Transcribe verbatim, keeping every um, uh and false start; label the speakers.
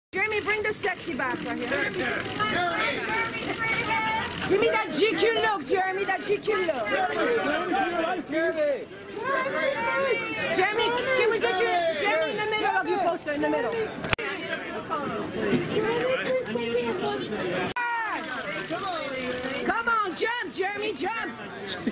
Speaker 1: Jeremy, bring the sexy back right here. Give me that G Q look, Jeremy, that G Q look. Jeremy, Jeremy, can we get you, Jeremy, in the middle of your poster, in the middle. Come on, jump, Jeremy, jump.